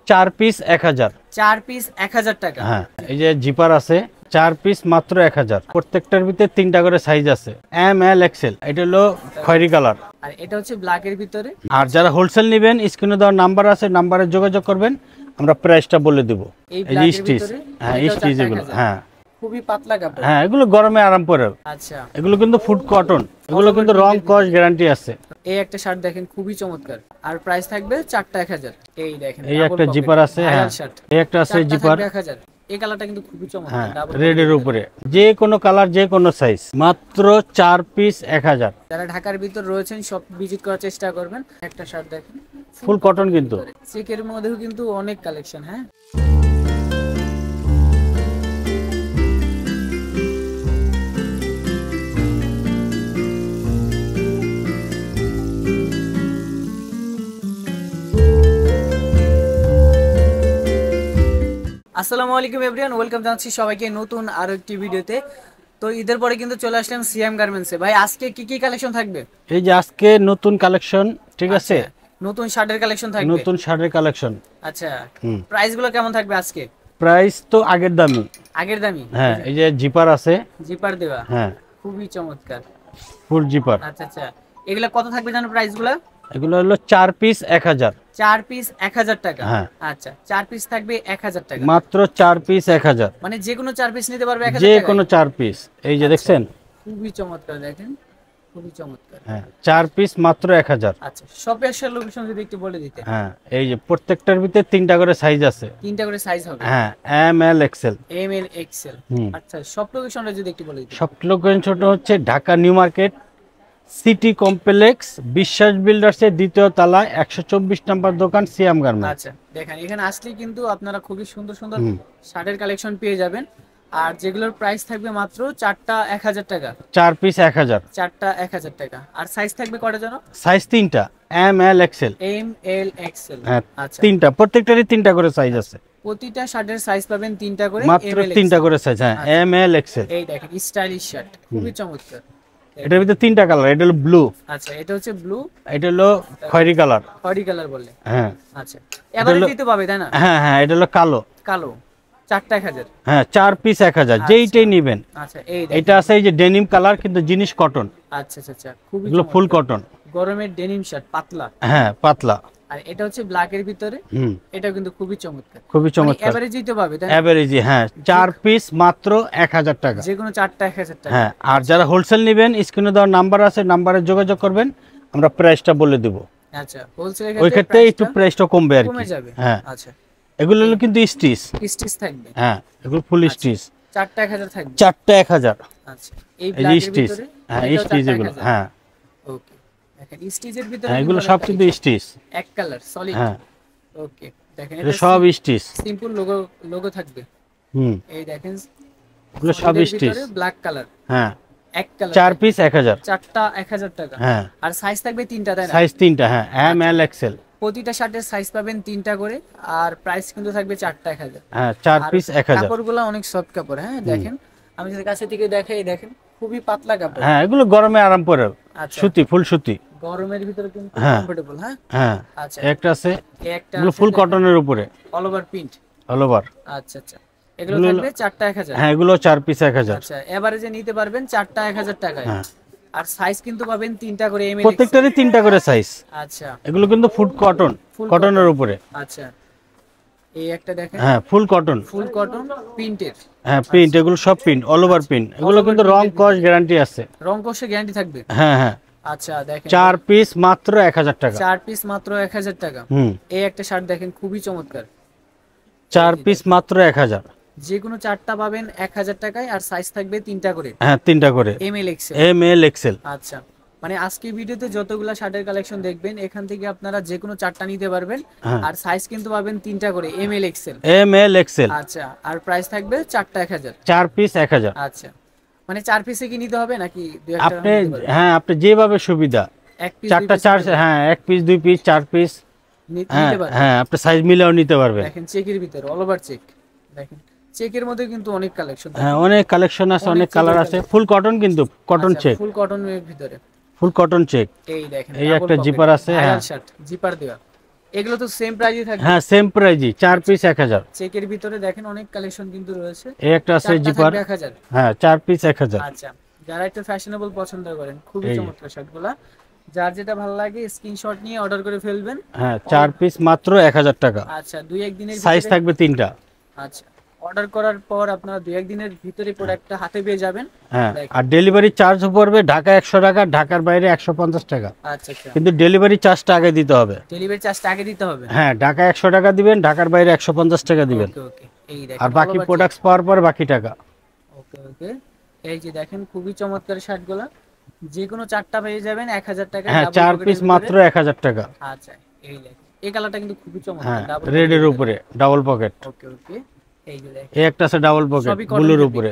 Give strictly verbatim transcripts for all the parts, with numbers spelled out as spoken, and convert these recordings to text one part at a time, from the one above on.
চার পিস এক হাজার। চার পিস এক হাজার টাকা। হ্যাঁ, এই যে জিপার আছে চার পিস মাত্র এক হাজার। প্রত্যেকটার ভিতরে তিনটা করে সাইজ আছে, এম এল এক্সেল। এটা হলো খয়েরি কালার, আর এটা হচ্ছে ব্ল্যাক এর ভিতরে। আর যারা হোলসেল নেবেন স্ক্রিনে দেওয়ার নাম্বার আছে, নাম্বারে যোগাযোগ করবেন, আমরা প্রাইসটা বলে দেব। এই ব্ল্যাক এর স্টিচ, ভিতরে হ্যাঁ স্টিচ এগুলো, হ্যাঁ খুবই পাতলা কাপড়। হ্যাঁ, এগুলো গরমে আরাম করে। আচ্ছা, এগুলো কিন্তু ফুড কটন, এগুলো কিন্তু রং কস গ্যারান্টি আছে। এই একটা শার্ট দেখেন খুবই চমৎকার, আর প্রাইস থাকবে চারটা এক হাজার। এই দেখেন এই একটা জিপার আছে, হ্যাঁ এই একটা আছে জিপার এক হাজার। এই কালারটা কিন্তু খুবই চমৎকার, হ্যাঁ ডাবল রেড এর উপরে, যে কোনো কালার যে কোনো সাইজ, মাত্র চার পিস এক হাজার। যারা ঢাকার ভিতর রয়েছেন সব ভিজিট করার চেষ্টা করবেন। একটা শার্ট দেখেন ফুল কটন, কিন্তু চেকের মধ্যেও কিন্তু অনেক কালেকশন। হ্যাঁ, আসসালামু আলাইকুম এভরিওয়ান, ওয়েলকাম জানাচ্ছি সবাইকে নতুন আরো একটি ভিডিওতে। তো ঈদের পরে কিন্তু চলে আসলাম সিএম গার্মেন্টসে। ভাই আজকে কি কি কালেকশন থাকবে? এই যে আজকে নতুন কালেকশন, ঠিক আছে, নতুন শার্টের কালেকশন থাকবে। নতুন শার্টের কালেকশন। আচ্ছা, প্রাইস গুলো কেমন থাকবে আজকে? প্রাইস তো আগের দামই, আগের দামই। হ্যাঁ এই যে জিপার আছে, জিপার দেওয়া, হ্যাঁ খুবই চমৎকার ফুল জিপার। আচ্ছা আচ্ছা, এগুলা কত থাকবে জানো প্রাইস গুলা? এগুলো হলো চার পিস এক হাজার। চার পিস এক হাজার টাকা। হ্যাঁ, আচ্ছা, চার পিস থাকবে এক হাজার টাকা, মাত্র চার পিস এক হাজার। মানে যে কোনো চার পিস নিতে পারবে এক হাজার যে টাকায়? কোনো চার পিস, এই যে দেখছেন খুবই চমৎকার, দেখেন খুবই চমৎকার। হ্যাঁ, চার পিস মাত্র এক হাজার। আচ্ছা, শপের আসার লোকেশন যদি একটু বলে দিতে। হ্যাঁ, এই যে প্রত্যেকটার ভিতরে তিনটা করে সাইজ আছে, তিনটা করে সাইজ হবে। হ্যাঁ M L XL. M L XL. আচ্ছা, সব লোকেশনটা যদি একটু বলে দিতে। সব লোকেশন হচ্ছে Dhaka new market city complex, Biswas বিল্ডার্সের দ্বিতীয় তলায় একশো চব্বিশ নম্বর দোকান, সিএম গার্মেন্টস। আচ্ছা, দেখেন এখানে আসলে কিন্তু আপনারা খুবই সুন্দর সুন্দর শার্টের কালেকশন পেয়ে যাবেন, আর যেগুলোর প্রাইস থাকবে মাত্র চারটা এক হাজার টাকা। চার পিস এক হাজার, চারটা এক হাজার টাকা। আর সাইজ থাকবে কটা জানো? সাইজ তিনটা, M L XL. M L XL, আচ্ছা তিনটা, প্রত্যেকটারই তিনটা করে সাইজ আছে। প্রতিটা শার্টের সাইজ পাবেন তিনটা করে, মাত্র তিনটা করে সাইজ, হ্যাঁ এম এল এক্সেল। এই দেখেন স্টাইলিশ শার্ট, খুবই চমৎকার। এটার ভিতরে তিনটা কালার, এটা হলো ব্লু, আচ্ছা এটা হচ্ছে ব্লু, এটা হলো খয়েরি কালার। খয়েরি কালার বললে, হ্যাঁ আচ্ছা এবারে দিতে পাবে তাই না? হ্যাঁ হ্যাঁ, এটা হলো কালো। কালো, চারটা এক হাজার। হ্যাঁ, চার পিস এক হাজার, যেইটাই নেবেন। আচ্ছা, এই এটা আছে এই যে ডেনিম কালার, কিন্তু জিনিস কটন। আচ্ছা আচ্ছা আচ্ছা, খুবই এগুলো ফুল কটন, গরমের ডেনিম শার্ট, পাতলা। হ্যাঁ পাতলা। আর এটা হচ্ছে ব্ল্যাক এর ভিতরে, হুম এটা কিন্তু খুবই চমৎকার, খুবই চমৎকার। এভারেজ দিতে পাবে তাই না? এভারেজই, হ্যাঁ চার পিস মাত্র এক হাজার টাকা, যে কোনো চারটা এক হাজার টাকা। হ্যাঁ, আর যারা হোলসেল নেবেন স্ক্রিনে দেওয়ার নাম্বার আছে, নাম্বারে যোগাযোগ করবেন, আমরা প্রাইসটা বলে দেব। আচ্ছা, হোলসেল ওই ক্ষেত্রে একটু প্রাইসটা কমবে আর কমে কি। যাবে। হ্যাঁ, আচ্ছা এগুলো হলো কিন্তু স্টিচ, স্টিচ থাকবে। হ্যাঁ এগুলো ফুল স্টিচ। চারটা এক হাজার থাকবে, চারটা এক হাজার। আচ্ছা, এই ব্ল্যাক এর স্টিচ, ভিতরে, হ্যাঁ স্টিচ এগুলো, হ্যাঁ ওকে। দেখেন স্টিচের ভিতরে এগুলো সব কিন্তু স্টিচ, এক কালার সলিড। হ্যাঁ ওকে, দেখেন এটা সব স্টিচ, সিম্পল লোগো লোগো থাকবে। হুম এই দেখেন এগুলো সব স্টিচ, ব্ল্যাক কালার, হ্যাঁ এক কালার, চার পিস এক হাজার। চারটা এক হাজার টাকা। হ্যাঁ, আর সাইজ থাকবে তিনটা তাই না? সাইজ তিনটা, হ্যাঁ এম এল এক্সেল। প্রতিটা শার্টের সাইজ পাবেন তিনটা করে, আর প্রাইস কিন্তু থাকবে চারটা এক হাজার। হ্যাঁ, চার পিস এক হাজার। কাপড়গুলো অনেক সফট কাপড়, হ্যাঁ দেখেন আমি যদি কাছে থেকে দেখাই, দেখেন খুবই পাতলা কাপড়। হ্যাঁ, এগুলো গরমে আরাম করে, সুতি, ফুল সুতি, গরমের ভিতরে কিন্তু কমফোর্টেবল। হ্যাঁ হ্যাঁ, আচ্ছা একটা আছে, একটা এগুলো ফুল কটনের উপরে, all over print, all over. আচ্ছা আচ্ছা, এগুলো থাকবে চারটা এক হাজার। হ্যাঁ, এগুলো চার পিস এক হাজার। আচ্ছা, এভারেজে নিতে পারবেন চারটা এক হাজার টাকায়। হ্যাঁ, আর সাইজ কিন্তু পাবেন তিনটা করে, এম এল প্রত্যেকটারই তিনটা করে সাইজ। আচ্ছা, এগুলো কিন্তু ফুল কটন, কটনের উপরে। আচ্ছা, এই একটা দেখেন, হ্যাঁ ফুল কটন, ফুল কটন প্রিন্টের, হ্যাঁ প্রিন্ট, এগুলো সব প্রিন্ট, অল ওভার প্রিন্ট। এগুলো কিন্তু রং কস গ্যারান্টি আছে, রং কষে গ্যারান্টি থাকবে। হ্যাঁ হ্যাঁ। আচ্ছা দেখেন, চার পিস মাত্র এক হাজার টাকা, চার পিস মাত্র এক হাজার টাকা। হুম, এই একটা শার্ট দেখেন খুবই চমৎকার, চার পিস মাত্র এক হাজার। যে কোনো চারটা পাবেন এক হাজার টাকায়, আর সাইজ থাকবে তিনটা করে, হ্যাঁ তিনটা করে, M L XL, M L XL. আচ্ছা, মানে আজকে ভিডিওতে যতগুলা শার্টের কালেকশন দেখবেন এখান থেকে আপনারা যে কোনো চারটা নিতে পারবেন, আর সাইজ কিন্তু পাবেন তিনটা করে, M L XL, M L XL. আচ্ছা, আর প্রাইস থাকবে চারটা এক হাজার, চার পিস এক হাজার। আচ্ছা, মানে চার পিসে কি নিতে হবে নাকি দুই একটা আপনি, হ্যাঁ আপনি যেভাবে সুবিধা, এক পিস চারটা চার, হ্যাঁ এক পিস দুই পিস চার পিস নিতে পারবেন। হ্যাঁ, আপনি সাইজ মিলেও নিতে পারবেন। দেখেন চেকের ভিতরে, অল ওভার চেক, দেখেন চেকের মধ্যে কিন্তু অনেক কালেকশন, হ্যাঁ অনেক কালেকশন আছে, অনেক কালার আছে, ফুল কটন, কিন্তু কটন চেক, ফুল কটনের ভিতরে, ফুল কটন চেক। এই দেখেন এই একটা জিপার আছে, হ্যাঁ শার্ট জিপার দেওয়া, এগুলো তো সেম প্রাইসই থাকবে? হ্যাঁ সেম প্রাইজই, চার পিস এক হাজার। চেকের ভিতরে দেখেন অনেক কালেকশন কিন্তু রয়েছে। এই একটা আছে জিপার, এক হাজার। হ্যাঁ চার পিস এক হাজার। আচ্ছা, যারা একটু ফ্যাশনেবল পছন্দ করেন, খুবই এই। চমৎকার শার্টগুলা। যার যেটা ভালো লাগে স্ক্রিনশট নিয়ে অর্ডার করে ফেলবেন। হ্যাঁ চার পিস মাত্র এক হাজার টাকা। আচ্ছা, দুই এক দিনের সাইজ ভিতরে থাকবে তিনটা। আচ্ছা, অর্ডার করার পর আপনারা দুই এক দিনের ভিতরে প্রোডাক্টটা হাতে পেয়ে যাবেন। হ্যাঁ দেখেন। আর ডেলিভারি চার্জ পড়বে ঢাকা একশো টাকা, ঢাকার বাইরে একশো পঞ্চাশ টাকা। আচ্ছা আচ্ছা, কিন্তু ডেলিভারি চার্জটা আগে দিতে হবে। ডেলিভারি চার্জটা আগে দিতে হবে? হ্যাঁ ঢাকা একশো টাকা দিবেন, ঢাকার বাইরে একশো পঞ্চাশ টাকা দিবেন। ওকে ওকে, এই দেখেন আর বাকি প্রোডাক্টস পাওয়ার পর বাকি টাকা। ওকে ওকে, এই যে দেখেন খুবই চমৎকার শার্টগুলা, যে কোনো চারটা পেয়ে যাবেন এক হাজার টাকা। হ্যাঁ চার পিস মাত্র এক হাজার টাকা। আচ্ছা, এই দেখেন এই কালারটা কিন্তু খুবই চমৎকার, হ্যাঁ ডাবল রেডের উপরে ডাবল পকেট। ওকে ওকে, এই যে দেখেন এই একটা আছে ডাবল পকেট সবই cotton ব্লুর fabric। উপরে।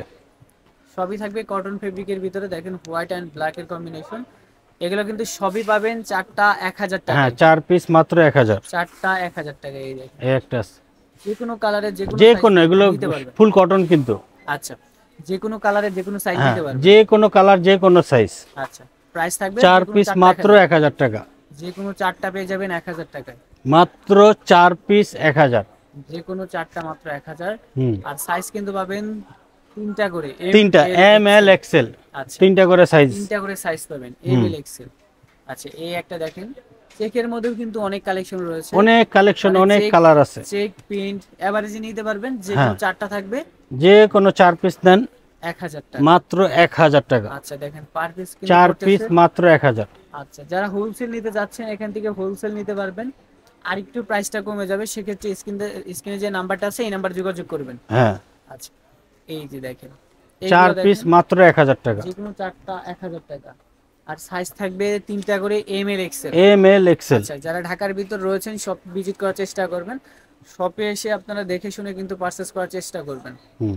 সবই থাকবে কটন ফেব্রিকের ভিতরে, দেখেন হোয়াইট এন্ড ব্ল্যাক এর কম্বিনেশন। এগুলো কিন্তু সবই পাবেন চারটা এক হাজার টাকা। হ্যাঁ চার পিস মাত্র এক হাজার। চারটা এক হাজার টাকা, এই দেখেন এই একটা আছে, যে কোনো কালারের যে কোনো যে size কোনো, এগুলো নিতে পারবেন। ফুল কটন কিন্তু। আচ্ছা, যে কোনো কালারের যে কোনো সাইজ হ্যাঁ নিতে পারবেন। যে কোনো কালার যে কোনো সাইজ। আচ্ছা, প্রাইস থাকবে চার যে কোনো পিস চারটা মাত্র এক হাজার। এক হাজার টাকা। যে কোনো চারটা পেয়ে যাবেন এক হাজার টাকায়। মাত্র চার পিস এক হাজার। যে কোনো চারটা মাত্র এক হাজার। হুম আর সাইজ কিন্তু পাবেন তিনটা করে, M, তিনটা L, M L X L। XL, আচ্ছা, তিনটা করে সাইজ। তিনটা করে সাইজ পাবেন, এম এল এক্সেল। আচ্ছা, এই একটা দেখেন, চেকের মধ্যেও কিন্তু অনেক কালেকশন রয়েছে, অনেক কালেকশন, মানে অনেক check- কালার আছে। চেক প্রিন্ট এভারেজে নিতে পারবেন, যে হ্যাঁ। কোনো চারটা থাকবে যে কোনো চার পিস নেন এক হাজার টাকা। মাত্র এক হাজার টাকা। আচ্ছা দেখেন পার পিস চার পিস মাত্র এক হাজার। আচ্ছা, যারা হোলসেল নিতে যাচ্ছেন এখান থেকে হোলসেল নিতে পারবেন, আর একটু প্রাইসটা কমে যাবে, সেক্ষেত্রে স্ক্রিনে স্ক্রিনে যে নাম্বারটা আছে এই নাম্বার যোগাযোগ করবেন। হ্যাঁ আচ্ছা, এই যে দেখেন চার এইগুলো পিস দেখেন, মাত্র এক হাজার টাকা। যে কোনো চারটা এক হাজার টাকা। আর সাইজ থাকবে তিনটা করে, M L XL. M L XL. আচ্ছা, যারা ঢাকার ভিতর রয়েছেন সব ভিজিট করার চেষ্টা করবেন, শপে এসে আপনারা দেখে শুনে কিন্তু পারচেজ করার চেষ্টা করবেন। হুম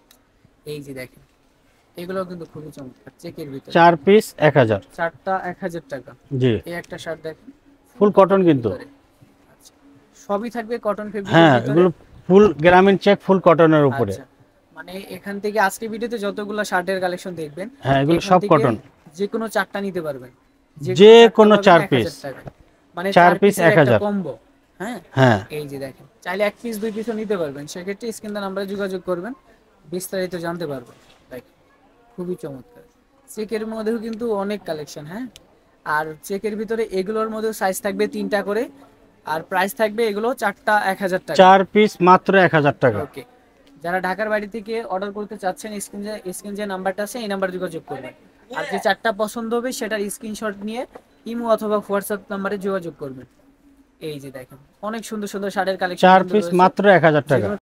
এই যে দেখেন এগুলো কিন্তু খুবই চমৎকার, চেকের ভিতর চার পিস এক হাজার। চারটা এক হাজার টাকা। জি এই একটা শার্ট দেখেন, ফুল কটন কিন্তু। আচ্ছা, সবই থাকবে কটন ফেব্রিক। হ্যাঁ এগুলো ফুল গ্রামীণ চেক, ফুল কটনের উপরে। আচ্ছা, মানে এখান থেকে আজকে ভিডিওতে যতগুলো শার্টের কালেকশন দেখবেন, হ্যাঁ এগুলো এখান সব থেকে কটন। যে কোনো চারটা নিতে পারবেন, যে কোনো চারটা চার পাবেন পিস। এক হাজার টাকায়। মানে চার চার পিস পিসের এক একটা হাজার। কম্বো। হ্যাঁ হ্যাঁ এই যে দেখেন, চাইলে এক পিস দুই পিসও নিতে পারবেন, সেক্ষেত্রে স্ক্রিনে নাম্বারে যোগাযোগ করবেন, বিস্তারিত জানতে পারবেন। দেখেন খুবই চমৎকার, চেকের মধ্যেও কিন্তু অনেক কালেকশন। হ্যাঁ, আর চেকের ভিতরে এগুলোর মধ্যেও সাইজ থাকবে তিনটা করে, আর প্রাইস থাকবে এগুলো চারটা এক হাজার টাকা। চার পিস মাত্র এক হাজার টাকা। ওকে, যারা ঢাকার বাড়ি থেকে অর্ডার করতে চাচ্ছেন স্ক্রিনে স্ক্রিনে যে নাম্বারটা আছে এই নাম্বারে যোগাযোগ করবেন, আর যে চারটা পছন্দ হবে সেটার স্ক্রিনশট নিয়ে ইমো অথবা হোয়াটসঅ্যাপ নাম্বারে যোগাযোগ করবেন। এই যে দেখেন অনেক সুন্দর সুন্দর শার্টের কালেকশন, চার পিস মাত্র এক হাজার টাকা।